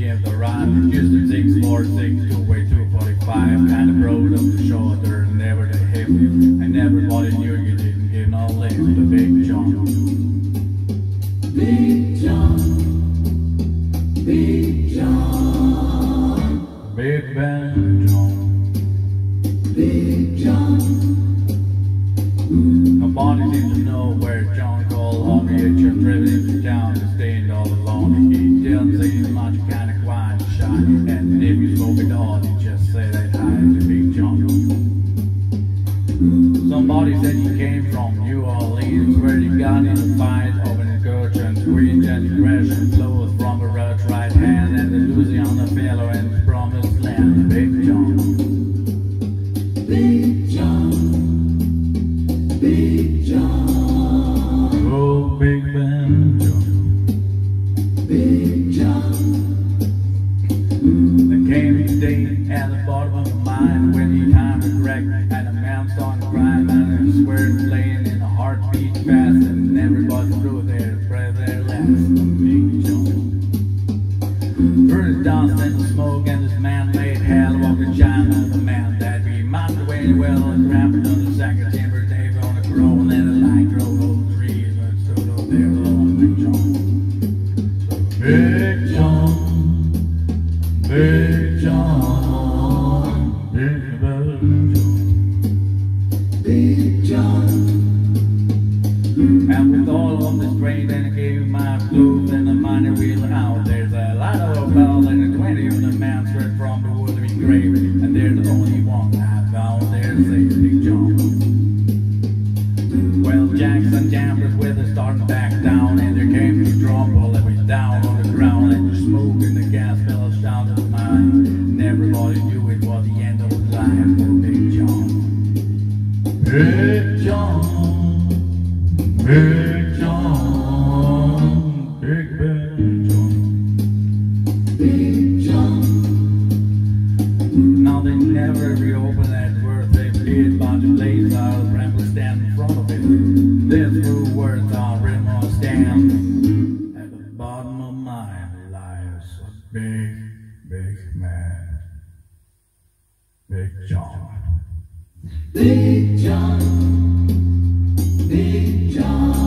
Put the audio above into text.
gave the run. Houston 646, two-way 245. Kind of broad up the shoulder, never the hip. And everybody knew you didn't get no lift. The Big John. Big John, Big John, Big Ben John. Big John. Nobody seems to know where John called home. He had just driven into town and stayed all alone. He didn't seem much kind of quiet and shy. And if you spoke at all, he just said that hi to Big John. Somebody said he came from New Orleans, where he got in a fight over the coach and screamed and he crashed and clothes from a rough right hand and the Louisiana fellow in the promised land. Big John. Big John, Big John, Oh, Big Ben John. Big John. There came a day at the bottom of my mind when he timed the crack and a man started crying and I swear laying in a heartbeat fast and everybody threw their breath their last. Big John. Through the dust and the smoke and this man made hell walking China, the man that we mocked away well and wrapped on the sack of timber, Dave on a crown and a light drove old trees and stood up there alone. Big John. Big John. Big John, Big Ben John, Big John. and with all of the strength and I gave my blues and the money wheel out. There's a lot of a bell and a 20 of the man straight from the Woodley grave, and they're the only one I found there says Big John. Well, Jackson Jambers with us starting back down, and there came the drum pull that was down on the ground, and the smoke and the gas fellas down to the mine, and everybody knew it was the end of the line for Big John. Big John, Big John, Big Ben John, Big John. Now they never reopened that worth they did, but the place I was rambling stand in front of it. Their true words are written on a stamp. At the bottom of mine lies a big, big man. Big John. Big John, Big John.